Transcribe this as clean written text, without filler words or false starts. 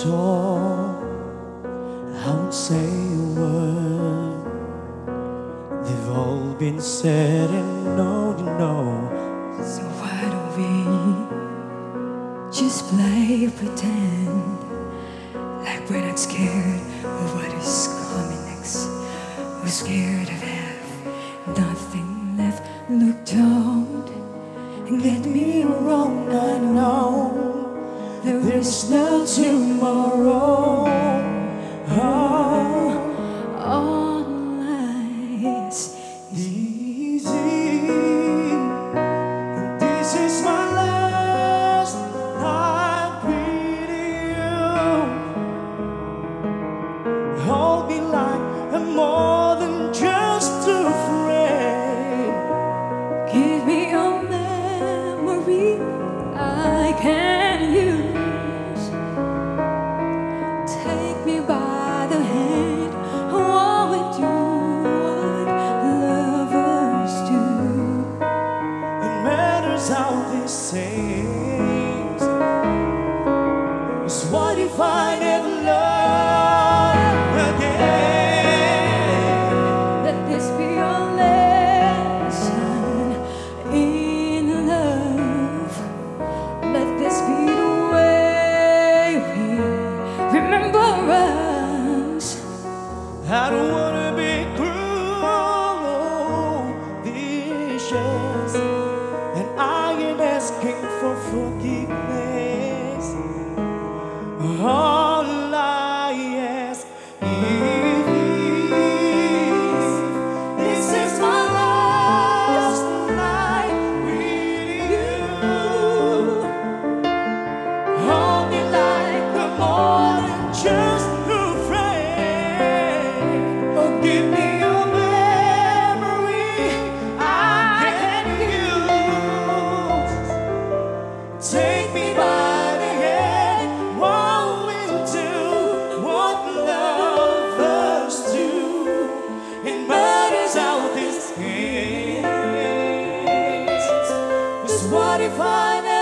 door, I won't say a word. They've all been said and known, you know. So why don't we just play pretend like we're not scared of what is coming next? We're scared of have nothing left. Look, don't get me wrong, I know there is no tomorrow. All lies Easy. This is my last night with you. Hold me like I'm more than just a friend. give me a memory I can use. Take me by the hand, what we do, what lovers do. It matters how this seems. It's what if I never love again? Let this be your lesson in love. Let this be the way we remember us. I don't wanna be cruel, vicious, and I ain't asking for forgiveness. All I ask is, this is my last night with you. Hold me like we're more than just a friend. Oh, give me a memory I can use. Take me by the hand, walk into what lovers do. It matters how this ends. 'Cause what if I never